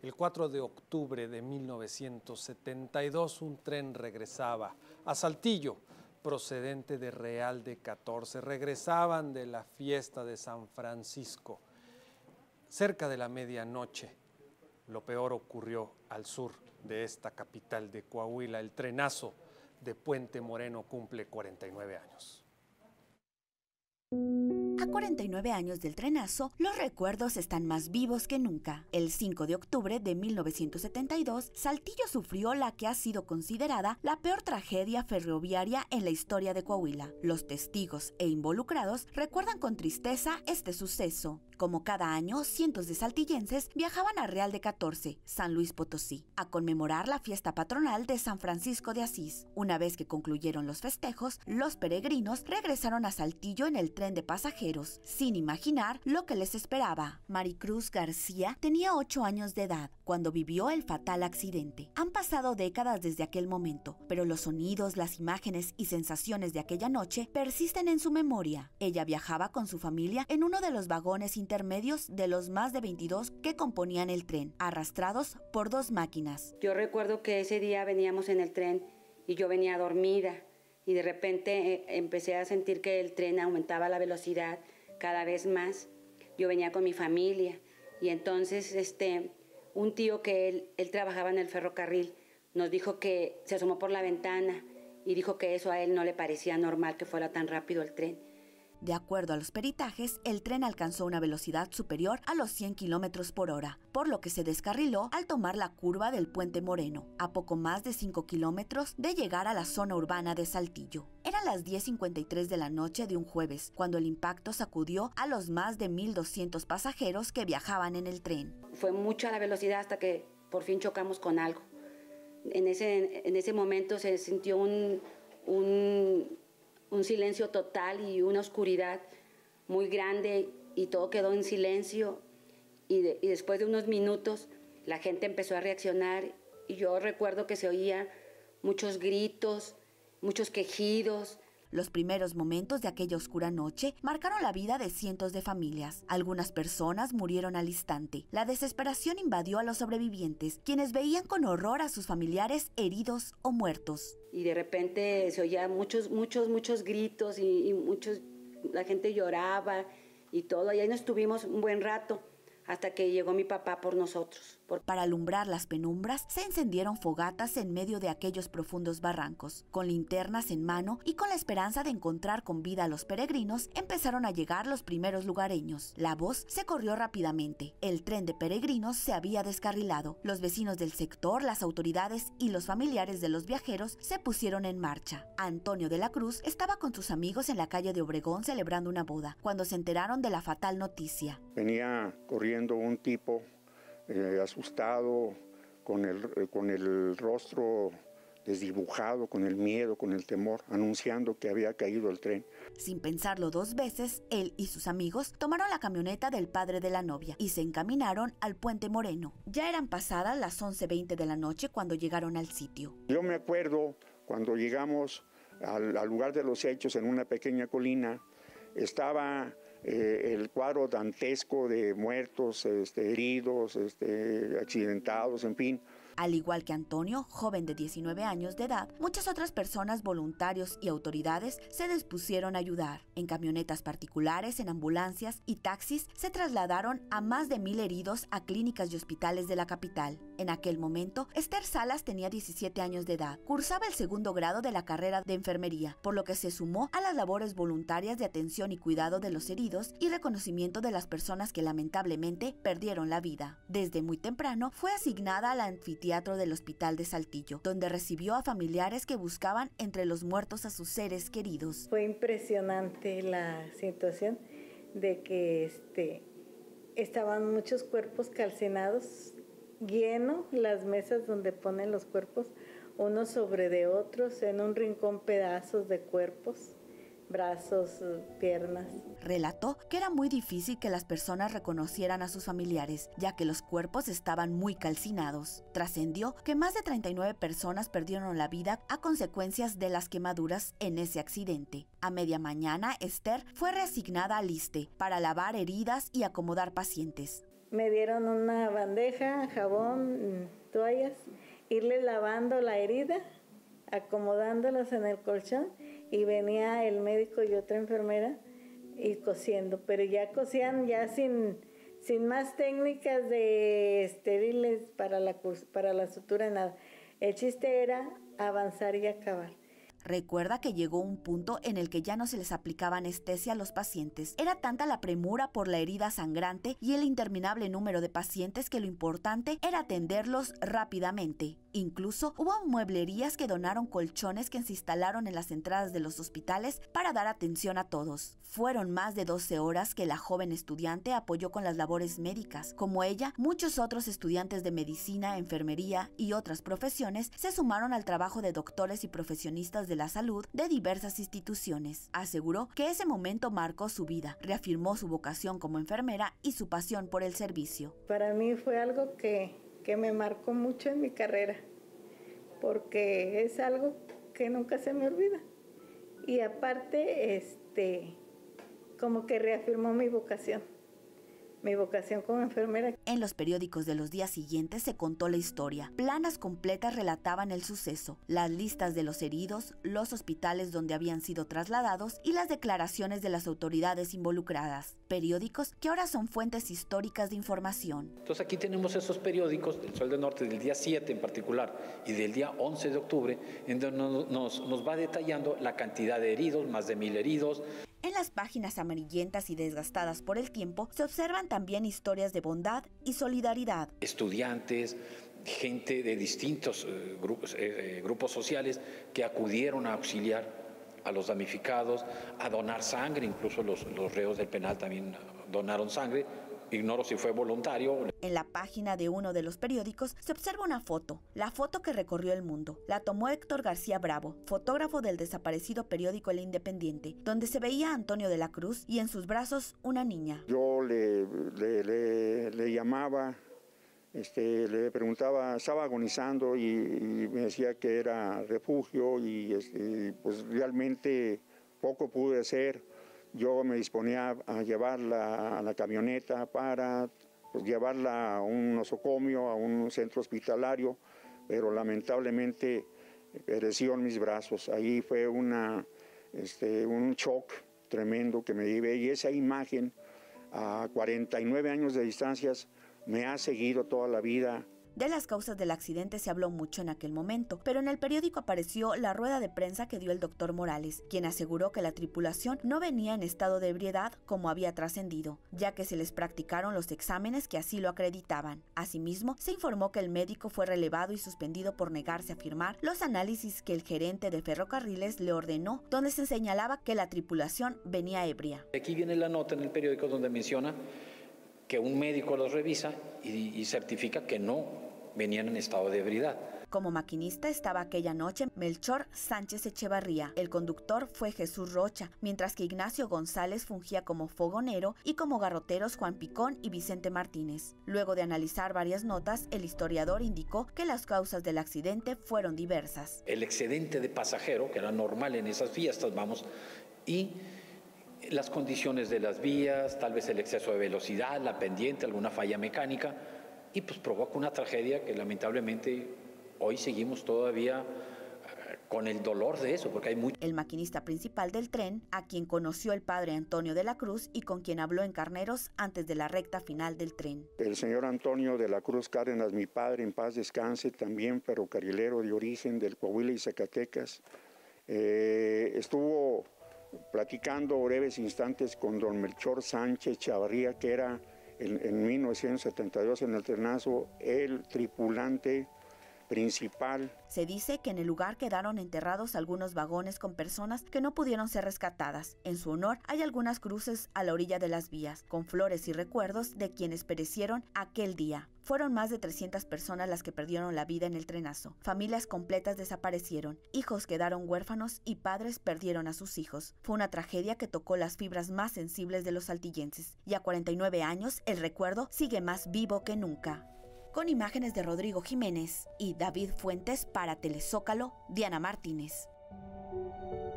El 4 de octubre de 1972, un tren regresaba a Saltillo, procedente de Real de 14. Regresaban de la fiesta de San Francisco. Cerca de la medianoche, lo peor ocurrió al sur de esta capital de Coahuila. El trenazo de Puente Moreno cumple 49 años. A 49 años del trenazo, los recuerdos están más vivos que nunca. El 5 de octubre de 1972, Saltillo sufrió la que ha sido considerada la peor tragedia ferroviaria en la historia de Coahuila. Los testigos e involucrados recuerdan con tristeza este suceso. Como cada año, cientos de saltillenses viajaban a Real de 14, San Luis Potosí, a conmemorar la fiesta patronal de San Francisco de Asís. Una vez que concluyeron los festejos, los peregrinos regresaron a Saltillo en el tren de pasajeros, sin imaginar lo que les esperaba. Maricruz García tenía 8 años de edad cuando vivió el fatal accidente. Han pasado décadas desde aquel momento, pero los sonidos, las imágenes y sensaciones de aquella noche persisten en su memoria. Ella viajaba con su familia en uno de los vagones intermedios de los más de 22 que componían el tren, arrastrados por 2 máquinas. Yo recuerdo que ese día veníamos en el tren y yo venía dormida y de repente empecé a sentir que el tren aumentaba la velocidad cada vez más. Yo venía con mi familia y entonces un tío que él trabajaba en el ferrocarril nos dijo que se asomó por la ventana y dijo que eso a él no le parecía normal que fuera tan rápido el tren. De acuerdo a los peritajes, el tren alcanzó una velocidad superior a los 100 kilómetros por hora, por lo que se descarriló al tomar la curva del Puente Moreno, a poco más de 5 kilómetros de llegar a la zona urbana de Saltillo. Eran las 10:53 de la noche de un jueves, cuando el impacto sacudió a los más de 1,200 pasajeros que viajaban en el tren. Fue mucha la velocidad hasta que por fin chocamos con algo. En ese momento se sintió un silencio total y una oscuridad muy grande y todo quedó en silencio y después de unos minutos la gente empezó a reaccionar y yo recuerdo que se oía muchos gritos, muchos quejidos. Los primeros momentos de aquella oscura noche marcaron la vida de cientos de familias. Algunas personas murieron al instante. La desesperación invadió a los sobrevivientes, quienes veían con horror a sus familiares heridos o muertos. Y de repente se oía muchos gritos y la gente lloraba y todo. Y ahí nos estuvimos un buen rato hasta que llegó mi papá por nosotros. Para alumbrar las penumbras, se encendieron fogatas en medio de aquellos profundos barrancos. Con linternas en mano y con la esperanza de encontrar con vida a los peregrinos, empezaron a llegar los primeros lugareños. La voz se corrió rápidamente. El tren de peregrinos se había descarrilado. Los vecinos del sector, las autoridades y los familiares de los viajeros se pusieron en marcha. Antonio de la Cruz estaba con sus amigos en la calle de Obregón celebrando una boda, cuando se enteraron de la fatal noticia. Venía corriendo un tipo asustado, con el rostro desdibujado, con el miedo, con el temor, anunciando que había caído el tren. Sin pensarlo 2 veces, él y sus amigos tomaron la camioneta del padre de la novia y se encaminaron al Puente Moreno. Ya eran pasadas las 11:20 de la noche cuando llegaron al sitio. Yo me acuerdo cuando llegamos al lugar de los hechos, en una pequeña colina, estaba el cuadro dantesco de muertos, heridos, accidentados, en fin. Al igual que Antonio, joven de 19 años de edad, muchas otras personas, voluntarios y autoridades se dispusieron a ayudar. En camionetas particulares, en ambulancias y taxis se trasladaron a más de 1,000 heridos a clínicas y hospitales de la capital. En aquel momento, Esther Salas tenía 17 años de edad. Cursaba el 2º grado de la carrera de enfermería, por lo que se sumó a las labores voluntarias de atención y cuidado de los heridos y reconocimiento de las personas que lamentablemente perdieron la vida. Desde muy temprano fue asignada al anfiteatro del Hospital de Saltillo, donde recibió a familiares que buscaban entre los muertos a sus seres queridos. Fue impresionante la situación de que estaban muchos cuerpos calcinados, lleno las mesas donde ponen los cuerpos, unos sobre de otros, en un rincón pedazos de cuerpos, brazos, piernas. Relató que era muy difícil que las personas reconocieran a sus familiares, ya que los cuerpos estaban muy calcinados. Trascendió que más de 39 personas perdieron la vida a consecuencias de las quemaduras en ese accidente. A media mañana, Esther fue reasignada al ISSSTE para lavar heridas y acomodar pacientes. me dieron una bandeja, jabón, toallas, irle lavando la herida, acomodándolas en el colchón, y venía el médico y otra enfermera y cosiendo, pero ya cosían ya sin más técnicas de estériles para la sutura, nada. El chiste era avanzar y acabar. Recuerda que llegó un punto en el que ya no se les aplicaba anestesia a los pacientes. Era tanta la premura por la herida sangrante y el interminable número de pacientes que lo importante era atenderlos rápidamente. Incluso hubo mueblerías que donaron colchones que se instalaron en las entradas de los hospitales para dar atención a todos. Fueron más de 12 horas que la joven estudiante apoyó con las labores médicas. Como ella, muchos otros estudiantes de medicina, enfermería y otras profesiones se sumaron al trabajo de doctores y profesionistas de la salud de diversas instituciones. Aseguró que ese momento marcó su vida, reafirmó su vocación como enfermera y su pasión por el servicio. Para mí fue algo que me marcó mucho en mi carrera, porque es algo que nunca se me olvida. Y aparte, como que reafirmó mi vocación como enfermera. En los periódicos de los días siguientes se contó la historia. Planas completas relataban el suceso, las listas de los heridos, los hospitales donde habían sido trasladados y las declaraciones de las autoridades involucradas. Periódicos que ahora son fuentes históricas de información. Entonces aquí tenemos esos periódicos, del Sol del Norte, del día 7 en particular y del día 11 de octubre, en donde nos va detallando la cantidad de heridos, más de 1000 heridos. En las páginas amarillentas y desgastadas por el tiempo se observan también historias de bondad y solidaridad. Estudiantes, gente de distintos grupos sociales que acudieron a auxiliar a los damnificados, a donar sangre, incluso los reos del penal también donaron sangre. Ignoro si fue voluntario. En la página de uno de los periódicos se observa una foto, la foto que recorrió el mundo. La tomó Héctor García Bravo, fotógrafo del desaparecido periódico El Independiente, donde se veía a Antonio de la Cruz y en sus brazos una niña. Yo le llamaba, le preguntaba, estaba agonizando y me decía que era refugio y pues realmente poco pude hacer. Yo me disponía a llevarla a la camioneta para llevarla a un nosocomio, a un centro hospitalario, pero lamentablemente pereció en mis brazos. Ahí fue un shock tremendo que me llevé, y esa imagen a 49 años de distancias me ha seguido toda la vida. De las causas del accidente se habló mucho en aquel momento, pero en el periódico apareció la rueda de prensa que dio el doctor Morales, quien aseguró que la tripulación no venía en estado de ebriedad como había trascendido, ya que se les practicaron los exámenes que así lo acreditaban. Asimismo, se informó que el médico fue relevado y suspendido por negarse a firmar los análisis que el gerente de ferrocarriles le ordenó, donde se señalaba que la tripulación venía ebria. Aquí viene la nota en el periódico donde menciona que un médico los revisa y certifica que no venían en estado de ebriedad. Como maquinista estaba aquella noche Melchor Sánchez Echevarría, el conductor fue Jesús Rocha, mientras que Ignacio González fungía como fogonero y como garroteros Juan Picón y Vicente Martínez. Luego de analizar varias notas, el historiador indicó que las causas del accidente fueron diversas. El excedente de pasajero, que era normal en esas fiestas, y las condiciones de las vías, tal vez el exceso de velocidad, la pendiente, alguna falla mecánica, y pues provoca una tragedia que lamentablemente hoy seguimos todavía con el dolor de eso, porque hay mucho. El maquinista principal del tren, a quien conoció el padre Antonio de la Cruz y con quien habló en Carneros antes de la recta final del tren. El señor Antonio de la Cruz Cárdenas, mi padre, en paz descanse, también ferrocarrilero de origen del Coahuila y Zacatecas, estuvo platicando breves instantes con don Melchor Sánchez Chavarría, que era en 1972 en el trenazo el tripulante principal. Se dice que en el lugar quedaron enterrados algunos vagones con personas que no pudieron ser rescatadas. En su honor hay algunas cruces a la orilla de las vías, con flores y recuerdos de quienes perecieron aquel día. Fueron más de 300 personas las que perdieron la vida en el trenazo. Familias completas desaparecieron, hijos quedaron huérfanos y padres perdieron a sus hijos. Fue una tragedia que tocó las fibras más sensibles de los saltillenses. Y a 49 años, el recuerdo sigue más vivo que nunca. Con imágenes de Rodrigo Jiménez y David Fuentes para Telezócalo, Diana Martínez.